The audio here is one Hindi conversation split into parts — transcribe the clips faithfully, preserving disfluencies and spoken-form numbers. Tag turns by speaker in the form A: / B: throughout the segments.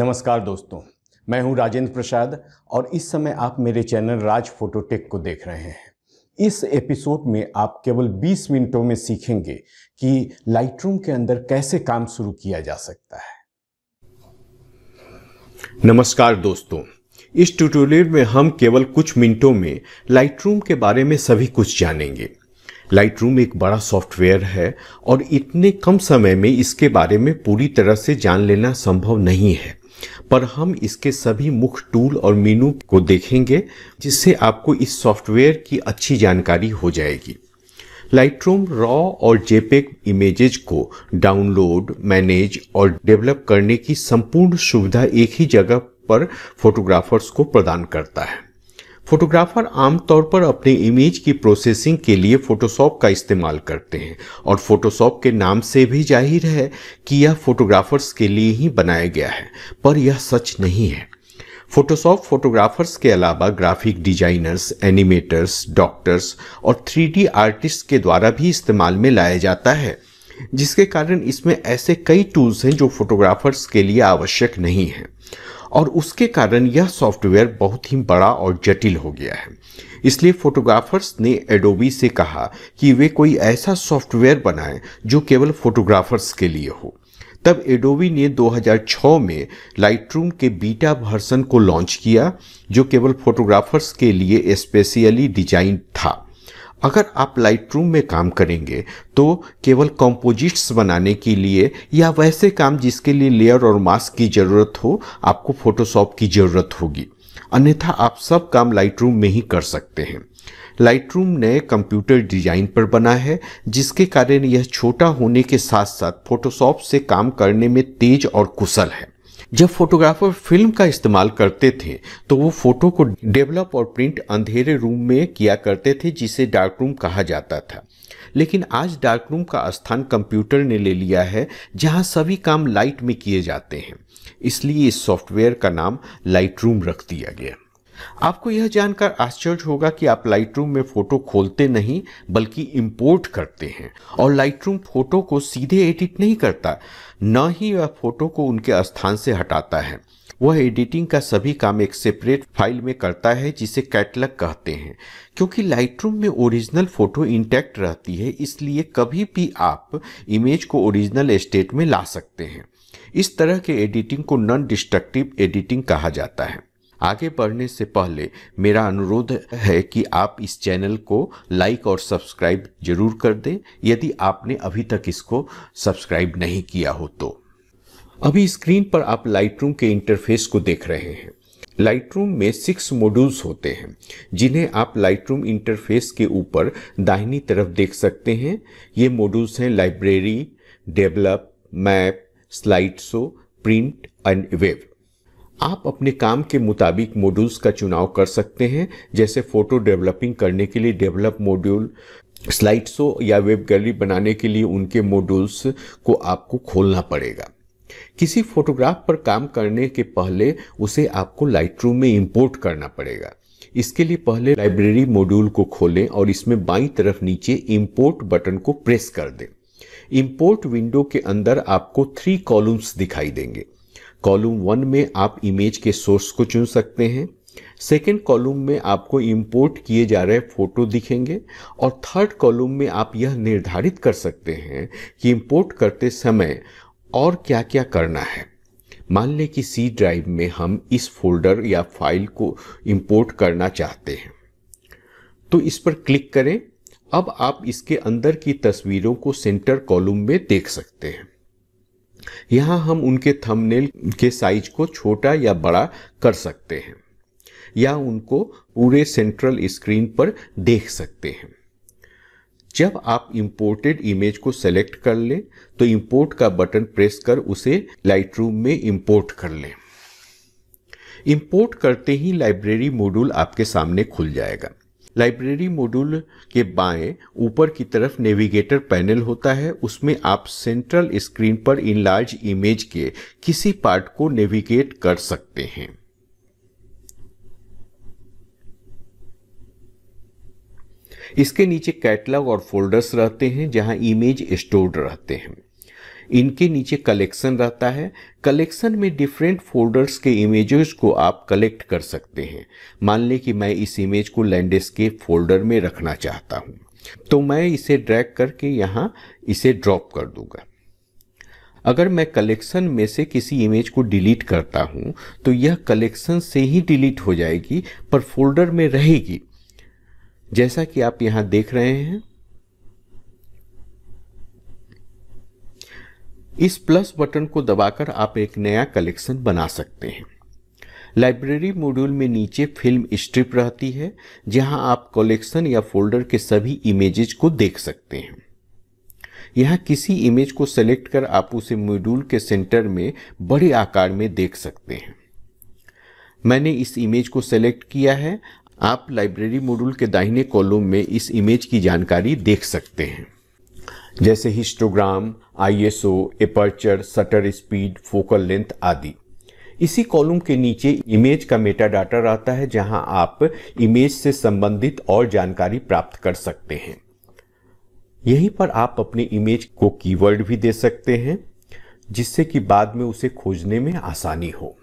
A: नमस्कार दोस्तों, मैं हूं राजेंद्र प्रसाद और इस समय आप मेरे चैनल राज फोटोटेक को देख रहे हैं। इस एपिसोड में आप केवल बीस मिनटों में सीखेंगे कि लाइटरूम के अंदर कैसे काम शुरू किया जा सकता है। नमस्कार दोस्तों, इस ट्यूटोरियल में हम केवल कुछ मिनटों में लाइटरूम के बारे में सभी कुछ जानेंगे। लाइटरूम एक बड़ा सॉफ्टवेयर है और इतने कम समय में इसके बारे में पूरी तरह से जान लेना संभव नहीं है, पर हम इसके सभी मुख्य टूल और मेनू को देखेंगे जिससे आपको इस सॉफ्टवेयर की अच्छी जानकारी हो जाएगी। लाइटरूम रॉ और जेपेग इमेजेस को डाउनलोड, मैनेज और डेवलप करने की संपूर्ण सुविधा एक ही जगह पर फोटोग्राफर्स को प्रदान करता है। फोटोग्राफर आमतौर पर अपने इमेज की प्रोसेसिंग के लिए फोटोशॉप का इस्तेमाल करते हैं और फोटोशॉप के नाम से भी जाहिर है कि यह फोटोग्राफर्स के लिए ही बनाया गया है, पर यह सच नहीं है। फोटोशॉप फोटोग्राफर्स के अलावा ग्राफिक डिजाइनर्स, एनिमेटर्स, डॉक्टर्स और थ्री डी आर्टिस्ट के द्वारा भी इस्तेमाल में लाया जाता है, जिसके कारण इसमें ऐसे कई टूल्स हैं जो फोटोग्राफर्स के लिए आवश्यक नहीं है और उसके कारण यह सॉफ्टवेयर बहुत ही बड़ा और जटिल हो गया है। इसलिए फोटोग्राफर्स ने एडोबी से कहा कि वे कोई ऐसा सॉफ्टवेयर बनाएं जो केवल फोटोग्राफर्स के लिए हो। तब एडोबी ने दो हज़ार छह में लाइटरूम के बीटा वर्जन को लॉन्च किया, जो केवल फोटोग्राफर्स के लिए स्पेशली डिजाइन था। अगर आप लाइटरूम में काम करेंगे तो केवल कंपोजिट्स बनाने के लिए या वैसे काम जिसके लिए लेयर और मास्क की ज़रूरत हो, आपको फोटोशॉप की ज़रूरत होगी, अन्यथा आप सब काम लाइटरूम में ही कर सकते हैं। लाइटरूम नए कंप्यूटर डिजाइन पर बना है, जिसके कारण यह छोटा होने के साथ साथ फोटोशॉप से काम करने में तेज और कुशल है। जब फोटोग्राफर फिल्म का इस्तेमाल करते थे तो वो फोटो को डेवलप और प्रिंट अंधेरे रूम में किया करते थे, जिसे डार्क रूम कहा जाता था। लेकिन आज डार्क रूम का स्थान कंप्यूटर ने ले लिया है, जहां सभी काम लाइट में किए जाते हैं। इसलिए इस सॉफ्टवेयर का नाम लाइटरूम रख दिया गया। आपको यह जानकर आश्चर्य होगा कि आप लाइटरूम में फोटो खोलते नहीं बल्कि इंपोर्ट करते हैं, और लाइटरूम फोटो को सीधे एडिट नहीं करता, न ही वह फोटो को उनके स्थान से हटाता है। वह एडिटिंग का सभी काम एक सेपरेट फाइल में करता है, जिसे कैटलॉग कहते हैं। क्योंकि लाइटरूम में ओरिजिनल फोटो इंटैक्ट रहती है, इसलिए कभी भी आप इमेज को ओरिजिनल स्टेट में ला सकते हैं। इस तरह के एडिटिंग को नॉन डिस्ट्रक्टिव एडिटिंग कहा जाता है। आगे बढ़ने से पहले मेरा अनुरोध है कि आप इस चैनल को लाइक और सब्सक्राइब जरूर कर दें, यदि आपने अभी तक इसको सब्सक्राइब नहीं किया हो तो। अभी स्क्रीन पर आप लाइटरूम के इंटरफेस को देख रहे हैं। लाइटरूम में सिक्स मॉड्यूल्स होते हैं, जिन्हें आप लाइटरूम इंटरफेस के ऊपर दाहिनी तरफ देख सकते हैं। ये मॉड्यूल्स हैं library, develop, map, slide show, print and web. आप अपने काम के मुताबिक मॉड्यूल्स का चुनाव कर सकते हैं, जैसे फोटो डेवलपिंग करने के लिए डेवलप मॉड्यूल, स्लाइड शो या वेब गैलरी बनाने के लिए उनके मॉड्यूल्स को आपको खोलना पड़ेगा। किसी फोटोग्राफ पर काम करने के पहले उसे आपको लाइटरूम में इंपोर्ट करना पड़ेगा। इसके लिए पहले लाइब्रेरी मॉड्यूल को खोलें और इसमें बाईं तरफ नीचे इंपोर्ट बटन को प्रेस कर दें। इंपोर्ट विंडो के अंदर आपको थ्री कॉलम्स दिखाई देंगे। कॉलम वन में आप इमेज के सोर्स को चुन सकते हैं, सेकेंड कॉलम में आपको इंपोर्ट किए जा रहे फोटो दिखेंगे, और थर्ड कॉलम में आप यह निर्धारित कर सकते हैं कि इंपोर्ट करते समय और क्या क्या करना है। मान लें कि सी ड्राइव में हम इस फोल्डर या फाइल को इंपोर्ट करना चाहते हैं, तो इस पर क्लिक करें। अब आप इसके अंदर की तस्वीरों को सेंटर कॉलम में देख सकते हैं। यहां हम उनके थंबनेल के साइज को छोटा या बड़ा कर सकते हैं, या उनको पूरे सेंट्रल स्क्रीन पर देख सकते हैं। जब आप इंपोर्टेड इमेज को सेलेक्ट कर लें तो इंपोर्ट का बटन प्रेस कर उसे लाइटरूम में इंपोर्ट कर लें। इंपोर्ट करते ही लाइब्रेरी मॉड्यूल आपके सामने खुल जाएगा। लाइब्रेरी मॉड्यूल के बाएं ऊपर की तरफ नेविगेटर पैनल होता है, उसमें आप सेंट्रल स्क्रीन पर इनलार्ज इमेज के किसी पार्ट को नेविगेट कर सकते हैं। इसके नीचे कैटलॉग और फोल्डर्स रहते हैं, जहां इमेज स्टोर्ड रहते हैं। इनके नीचे कलेक्शन रहता है। कलेक्शन में डिफरेंट फोल्डर्स के इमेजेस को आप कलेक्ट कर सकते हैं। मान लें कि मैं इस इमेज को लैंडस्केप फोल्डर में रखना चाहता हूं, तो मैं इसे ड्रैग करके यहां इसे ड्रॉप कर दूंगा। अगर मैं कलेक्शन में से किसी इमेज को डिलीट करता हूं तो यह कलेक्शन से ही डिलीट हो जाएगी, पर फोल्डर में रहेगी, जैसा कि आप यहां देख रहे हैं। इस प्लस बटन को दबाकर आप एक नया कलेक्शन बना सकते हैं। लाइब्रेरी मॉड्यूल में नीचे फिल्म स्ट्रिप रहती है, जहां आप कलेक्शन या फोल्डर के सभी इमेजेस को देख सकते हैं। यहां किसी इमेज को सेलेक्ट कर आप उसे मॉड्यूल के सेंटर में बड़े आकार में देख सकते हैं। मैंने इस इमेज को सेलेक्ट किया है। आप लाइब्रेरी मॉड्यूल के दाहिने कॉलम में इस इमेज की जानकारी देख सकते हैं, जैसे histogram, I S O, aperture, shutter speed, focal length आदि। इसी कॉलम के नीचे इमेज का मेटा डाटा रहता है, जहां आप इमेज से संबंधित और जानकारी प्राप्त कर सकते हैं। यहीं पर आप अपनी इमेज को कीवर्ड भी दे सकते हैं, जिससे कि बाद में उसे खोजने में आसानी हो।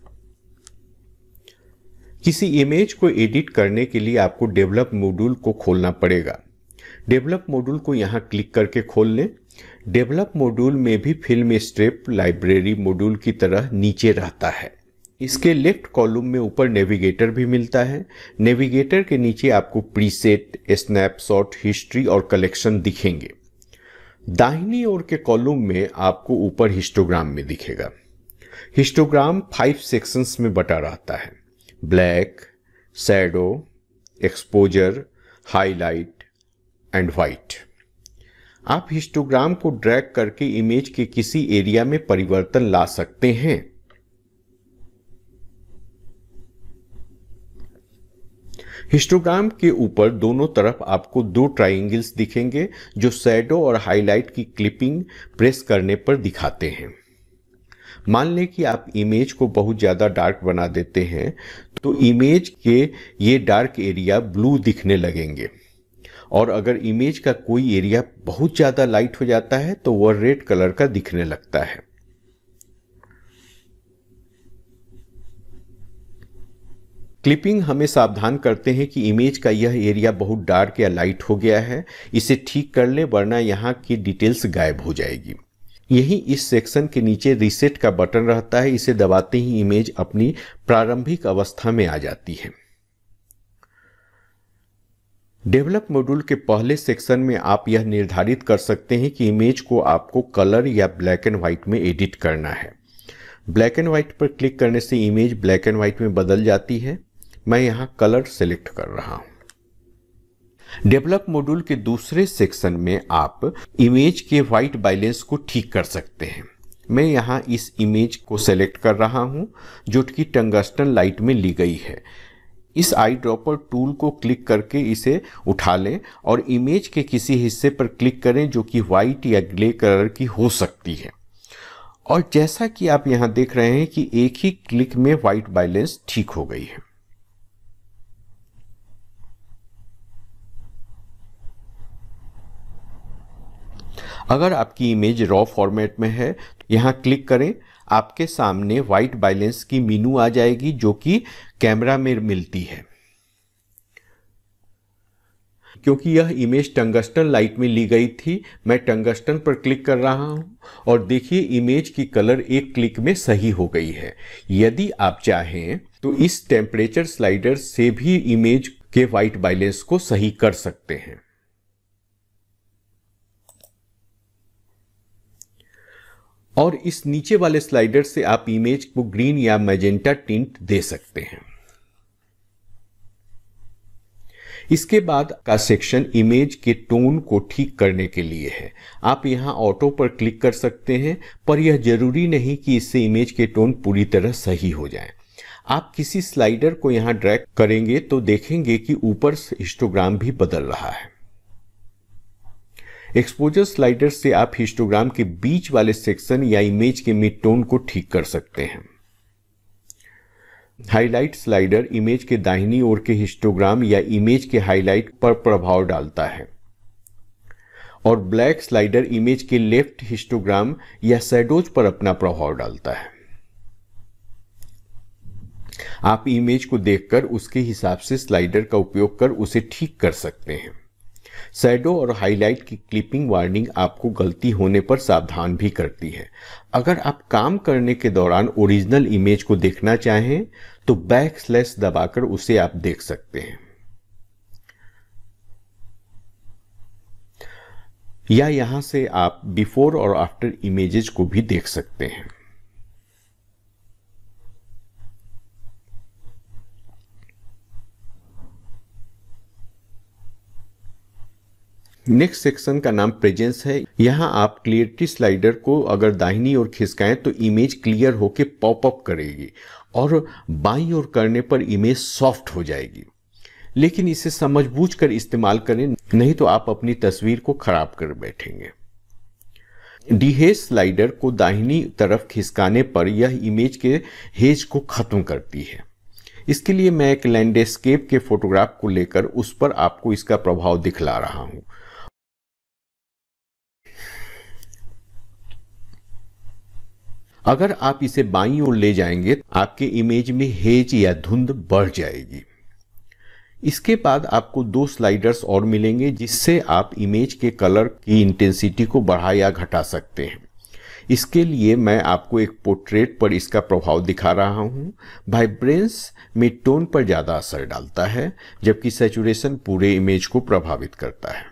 A: किसी इमेज को एडिट करने के लिए आपको डेवलप मॉड्यूल को खोलना पड़ेगा। डेवलप मॉड्यूल को यहां क्लिक करके खोल लें। डेवलप मॉड्यूल में भी फिल्म स्ट्रिप लाइब्रेरी मॉड्यूल की तरह नीचे रहता है। इसके लेफ्ट कॉलम में ऊपर नेविगेटर भी मिलता है। नेविगेटर के नीचे आपको प्रीसेट, स्नैपशॉट, हिस्ट्री और कलेक्शन दिखेंगे। दाहिनी ओर के कॉलम में आपको ऊपर हिस्टोग्राम में दिखेगा। हिस्टोग्राम फाइव सेक्शंस में बटा रहता है: black, shadow, exposure, highlight and white. आप हिस्टोग्राम को ड्रैग करके इमेज के किसी एरिया में परिवर्तन ला सकते हैं। हिस्टोग्राम के ऊपर दोनों तरफ आपको दो ट्रायंगल्स दिखेंगे, जो शैडो और हाईलाइट की क्लिपिंग प्रेस करने पर दिखाते हैं। मान लें कि आप इमेज को बहुत ज्यादा डार्क बना देते हैं, तो इमेज के ये डार्क एरिया ब्लू दिखने लगेंगे, और अगर इमेज का कोई एरिया बहुत ज्यादा लाइट हो जाता है तो वह रेड कलर का दिखने लगता है। क्लिपिंग हमें सावधान करते हैं कि इमेज का यह एरिया बहुत डार्क या लाइट हो गया है, इसे ठीक कर लें, वरना यहाँ की डिटेल्स गायब हो जाएगी। यही इस सेक्शन के नीचे रीसेट का बटन रहता है। इसे दबाते ही इमेज अपनी प्रारंभिक अवस्था में आ जाती है। डेवलप मॉड्यूल के पहले सेक्शन में आप यह निर्धारित कर सकते हैं कि इमेज को आपको कलर या ब्लैक एंड व्हाइट में एडिट करना है। ब्लैक एंड व्हाइट पर क्लिक करने से इमेज ब्लैक एंड व्हाइट में बदल जाती है। मैं यहां कलर सेलेक्ट कर रहा हूं। डेवलप मॉड्यूल के दूसरे सेक्शन में आप इमेज के व्हाइट बैलेंस को ठीक कर सकते हैं। मैं यहां इस इमेज को सेलेक्ट कर रहा हूं, जो कि टंगस्टन लाइट में ली गई है। इस आई ड्रॉपर टूल को क्लिक करके इसे उठा लें और इमेज के किसी हिस्से पर क्लिक करें जो कि व्हाइट या ग्रे कलर की हो सकती है। और जैसा कि आप यहां देख रहे हैं कि एक ही क्लिक में व्हाइट बैलेंस ठीक हो गई है। अगर आपकी इमेज रॉ फॉर्मेट में है तो यहां क्लिक करें। आपके सामने व्हाइट बैलेंस की मेनू आ जाएगी, जो कि कैमरा में मिलती है। क्योंकि यह इमेज टंगस्टन लाइट में ली गई थी, मैं टंगस्टन पर क्लिक कर रहा हूं और देखिए इमेज की कलर एक क्लिक में सही हो गई है। यदि आप चाहें तो इस टेम्परेचर स्लाइडर से भी इमेज के व्हाइट बैलेंस को सही कर सकते हैं। और इस नीचे वाले स्लाइडर से आप इमेज को ग्रीन या मैजेंटा टिंट दे सकते हैं। इसके बाद का सेक्शन इमेज के टोन को ठीक करने के लिए है। आप यहां ऑटो पर क्लिक कर सकते हैं, पर यह जरूरी नहीं कि इससे इमेज के टोन पूरी तरह सही हो जाए। आप किसी स्लाइडर को यहां ड्रैग करेंगे तो देखेंगे कि ऊपर हिस्टोग्राम भी बदल रहा है। एक्सपोजर स्लाइडर से आप हिस्टोग्राम के बीच वाले सेक्शन या इमेज के मिड टोन को ठीक कर सकते हैं। हाईलाइट स्लाइडर इमेज के दाहिनी ओर के हिस्टोग्राम या इमेज के हाईलाइट पर प्रभाव डालता है। और ब्लैक स्लाइडर इमेज के लेफ्ट हिस्टोग्राम या शैडोज पर अपना प्रभाव डालता है। आप इमेज को देखकर उसके हिसाब से स्लाइडर का उपयोग कर उसे ठीक कर सकते हैं। शैडो और हाईलाइट की क्लिपिंग वार्निंग आपको गलती होने पर सावधान भी करती है। अगर आप काम करने के दौरान ओरिजिनल इमेज को देखना चाहें तो बैक स्लैश दबाकर उसे आप देख सकते हैं, या यहां से आप बिफोर और आफ्टर इमेजेस को भी देख सकते हैं। नेक्स्ट सेक्शन का नाम प्रेजेंस है। यहां आप क्लियरिटी स्लाइडर को अगर दाहिनी ओर खिसकाएं तो इमेज क्लियर होकर पॉपअप करेगी और बाईं ओर करने पर इमेज सॉफ्ट हो जाएगी। लेकिन इसे समझबूझकर इस्तेमाल करें, नहीं तो आप अपनी तस्वीर को खराब कर बैठेंगे। डीहेज स्लाइडर को दाहिनी तरफ खिसकाने पर यह इमेज के हेज को खत्म करती है। इसके लिए मैं एक लैंडस्केप के फोटोग्राफ को लेकर उस पर आपको इसका प्रभाव दिखला रहा हूं। अगर आप इसे बाईं ओर ले जाएंगे आपके इमेज में हेज या धुंध बढ़ जाएगी। इसके बाद आपको दो स्लाइडर्स और मिलेंगे जिससे आप इमेज के कलर की इंटेंसिटी को बढ़ा या घटा सकते हैं। इसके लिए मैं आपको एक पोर्ट्रेट पर इसका प्रभाव दिखा रहा हूं। वाइब्रेंस में टोन पर ज्यादा असर डालता है जबकि सैचुरेशन पूरे इमेज को प्रभावित करता है।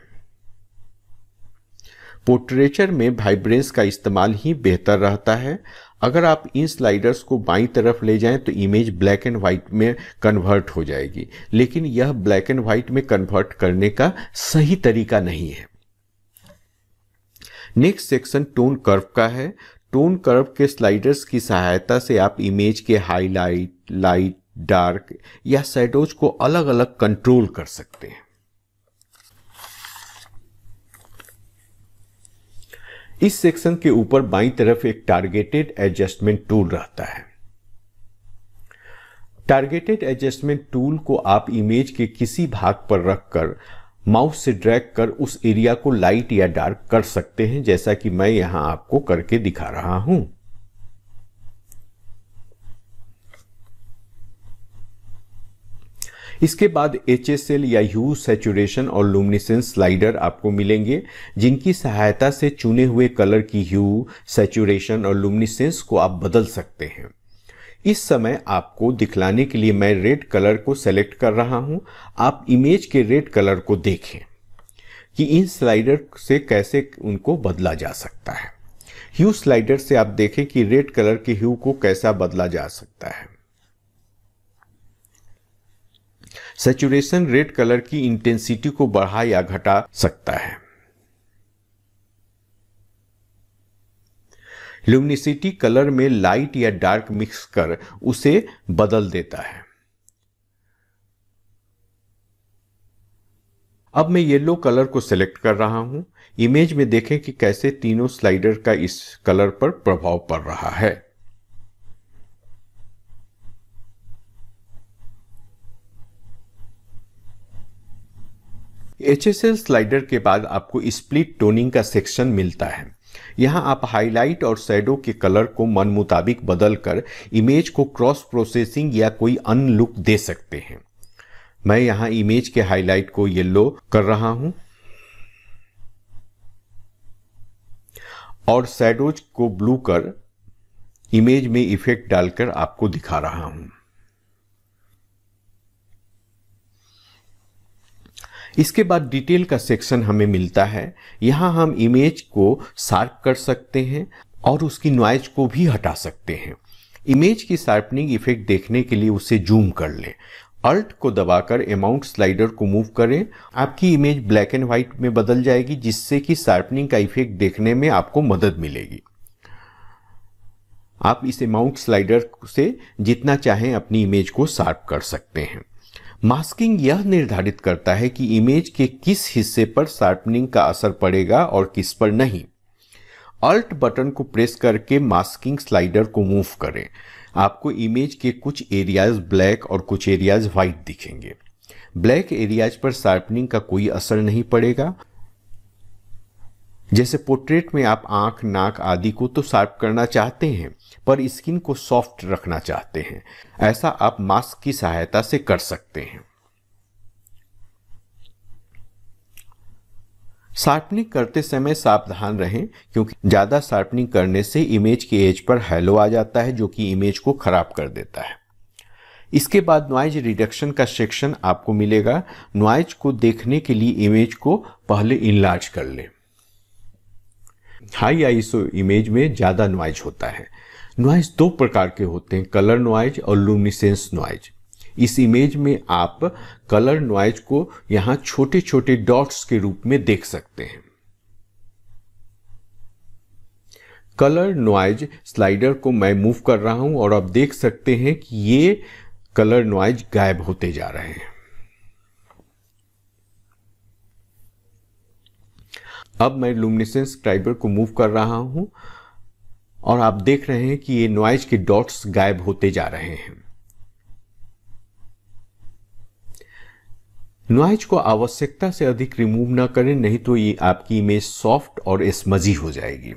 A: पोर्ट्रेचर में वाइब्रेंस का इस्तेमाल ही बेहतर रहता है। अगर आप इन स्लाइडर्स को बाईं तरफ ले जाएं तो इमेज ब्लैक एंड व्हाइट में कन्वर्ट हो जाएगी, लेकिन यह ब्लैक एंड व्हाइट में कन्वर्ट करने का सही तरीका नहीं है। नेक्स्ट सेक्शन टोन कर्व का है। टोन कर्व के स्लाइडर्स की सहायता से आप इमेज के हाईलाइट, लाइट, डार्क या शैडोज को अलग अलग कंट्रोल कर सकते हैं। इस सेक्शन के ऊपर बाईं तरफ एक टारगेटेड एडजस्टमेंट टूल रहता है। टारगेटेड एडजस्टमेंट टूल को आप इमेज के किसी भाग पर रखकर माउस से ड्रैग कर उस एरिया को लाइट या डार्क कर सकते हैं, जैसा कि मैं यहां आपको करके दिखा रहा हूं। इसके बाद एच एस एल या ह्यू, सैचुरेशन और लुमिनेसेंस स्लाइडर आपको मिलेंगे जिनकी सहायता से चुने हुए कलर की ह्यू, सैचुरेशन और लुमिनेसेंस को आप बदल सकते हैं। इस समय आपको दिखलाने के लिए मैं रेड कलर को सेलेक्ट कर रहा हूं। आप इमेज के रेड कलर को देखें कि इन स्लाइडर से कैसे उनको बदला जा सकता है। ह्यू स्लाइडर से आप देखें कि रेड कलर के ह्यू को कैसा बदला जा सकता है। सैचुरेशन रेड कलर की इंटेंसिटी को बढ़ा या घटा सकता है। ल्यूमिनिसिटी कलर में लाइट या डार्क मिक्स कर उसे बदल देता है। अब मैं येलो कलर को सिलेक्ट कर रहा हूं। इमेज में देखें कि कैसे तीनों स्लाइडर का इस कलर पर प्रभाव पड़ रहा है। एच एस एल स्लाइडर के बाद आपको स्प्लिट टोनिंग का सेक्शन मिलता है। यहां आप हाईलाइट और शैडो के कलर को मन मुताबिक बदलकर इमेज को क्रॉस प्रोसेसिंग या कोई अन्य लुक दे सकते हैं। मैं यहां इमेज के हाईलाइट को येलो कर रहा हूं और शैडोज को ब्लू कर इमेज में इफेक्ट डालकर आपको दिखा रहा हूं। इसके बाद डिटेल का सेक्शन हमें मिलता है। यहां हम इमेज को शार्प कर सकते हैं और उसकी नॉइज को भी हटा सकते हैं। इमेज की शार्पनिंग इफेक्ट देखने के लिए उसे जूम कर लें। अल्ट को दबाकर अमाउंट स्लाइडर को मूव करें। आपकी इमेज ब्लैक एंड व्हाइट में बदल जाएगी, जिससे कि शार्पनिंग का इफेक्ट देखने में आपको मदद मिलेगी। आप इस अमाउंट स्लाइडर से जितना चाहें अपनी इमेज को शार्प कर सकते हैं। मास्किंग यह निर्धारित करता है कि इमेज के किस हिस्से पर शार्पनिंग का असर पड़ेगा और किस पर नहीं। अल्ट बटन को प्रेस करके मास्किंग स्लाइडर को मूव करें। आपको इमेज के कुछ एरियाज ब्लैक और कुछ एरियाज व्हाइट दिखेंगे। ब्लैक एरियाज पर शार्पनिंग का कोई असर नहीं पड़ेगा जैसे पोर्ट्रेट में आप आंख, नाक आदि को तो शार्प करना चाहते हैं, पर स्किन को सॉफ्ट रखना चाहते हैं। ऐसा आप मास्क की सहायता से कर सकते हैं। शार्पनिंग करते समय सावधान रहें, क्योंकि ज़्यादा शार्पनिंग करने से इमेज के एज पर हैलो आ जाता है, जो कि इमेज को खराब कर देता है। इसके बाद नॉइज रिडक्शन का सेक्शन आपको मिलेगा। नॉइज को देखने के लिए इमेज को पहले इनलार्ज कर लें। हाई आईएसओ इमेज में ज़्यादा नॉइज होता है। नॉइज दो प्रकार के होते हैं, कलर नॉइज और लुमिनेसेंस नॉइज। इस इमेज में आप कलर नॉइज को यहां छोटे छोटे डॉट्स के रूप में देख सकते हैं। कलर नॉइज स्लाइडर को मैं मूव कर रहा हूं और आप देख सकते हैं कि ये कलर नॉइज गायब होते जा रहे हैं। अब मैं लुमिनेसेंस ड्राइवर को मूव कर रहा हूं और आप देख रहे हैं कि ये नॉइज के डॉट्स गायब होते जा रहे हैं। नॉइज को आवश्यकता से अधिक रिमूव ना करें, नहीं तो ये आपकी इमेज सॉफ्ट और स्मजी हो जाएगी।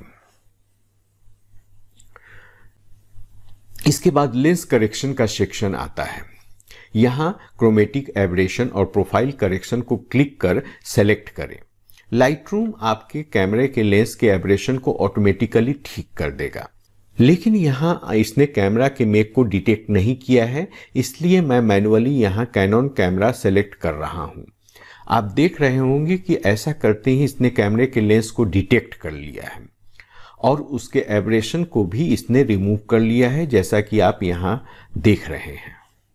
A: इसके बाद लेंस करेक्शन का सेक्शन आता है। यहां क्रोमेटिक एब्रेशन और प्रोफाइल करेक्शन को क्लिक कर सेलेक्ट करें। लाइटरूम आपके कैमरे के लेंस के एब्रेशन को ऑटोमेटिकली ठीक कर देगा, लेकिन यहाँ इसने कैमरा के मेक को डिटेक्ट नहीं किया है, इसलिए मैं मैनुअली यहाँ कैनन कैमरा सेलेक्ट कर रहा हूँ। आप देख रहे होंगे कि ऐसा करते ही इसने कैमरे के लेंस को डिटेक्ट कर लिया है और उसके एब्रेशन को भी इसने रिमूव कर लिया है, जैसा कि आप यहाँ देख रहे हैं।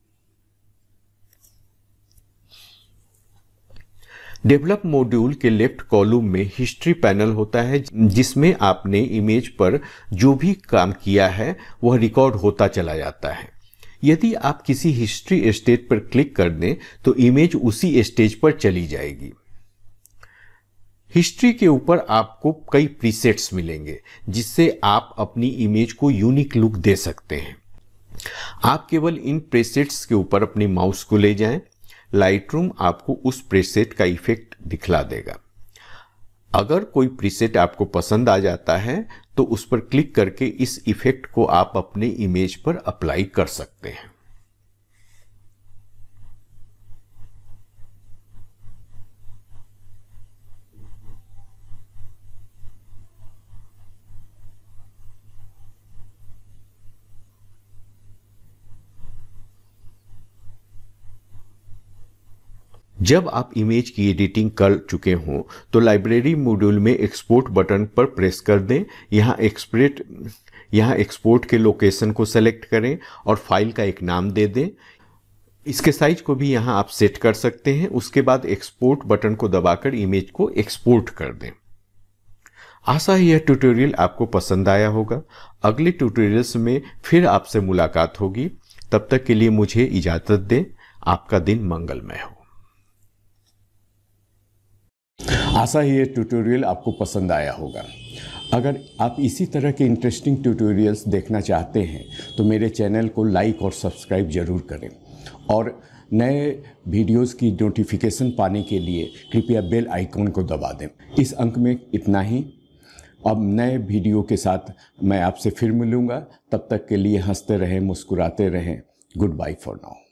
A: डेवलप मॉड्यूल के लेफ्ट कॉलम में हिस्ट्री पैनल होता है, जिसमें आपने इमेज पर जो भी काम किया है वह रिकॉर्ड होता चला जाता है। यदि आप किसी हिस्ट्री स्टेज पर क्लिक कर दें तो इमेज उसी स्टेज पर चली जाएगी। हिस्ट्री के ऊपर आपको कई प्रीसेट्स मिलेंगे, जिससे आप अपनी इमेज को यूनिक लुक दे सकते हैं। आप केवल इन प्रीसेट्स के ऊपर अपनी माउस को ले जाएं। लाइटरूम आपको उस प्रीसेट का इफेक्ट दिखला देगा। अगर कोई प्रीसेट आपको पसंद आ जाता है तो उस पर क्लिक करके इस इफेक्ट को आप अपने इमेज पर अप्लाई कर सकते हैं। जब आप इमेज की एडिटिंग कर चुके हों तो लाइब्रेरी मॉड्यूल में एक्सपोर्ट बटन पर प्रेस कर दें। यहाँ एक्सपोर्ट यहाँ एक्सपोर्ट के लोकेशन को सेलेक्ट करें और फाइल का एक नाम दे दें। इसके साइज को भी यहाँ आप सेट कर सकते हैं। उसके बाद एक्सपोर्ट बटन को दबाकर इमेज को एक्सपोर्ट कर दें। आशा है यह ट्यूटोरियल आपको पसंद आया होगा। अगले ट्यूटोरियल्स में फिर आपसे मुलाकात होगी। तब तक के लिए मुझे इजाज़त दें। आपका दिन मंगलमय हो। आशा है ये ट्यूटोरियल आपको पसंद आया होगा। अगर आप इसी तरह के इंटरेस्टिंग ट्यूटोरियल्स देखना चाहते हैं तो मेरे चैनल को लाइक और सब्सक्राइब जरूर करें और नए वीडियोस की नोटिफिकेशन पाने के लिए कृपया बेल आइकॉन को दबा दें। इस अंक में इतना ही। अब नए वीडियो के साथ मैं आपसे फिर मिलूँगा। तब तक के लिए हंसते रहें, मुस्कुराते रहें। Goodbye for now.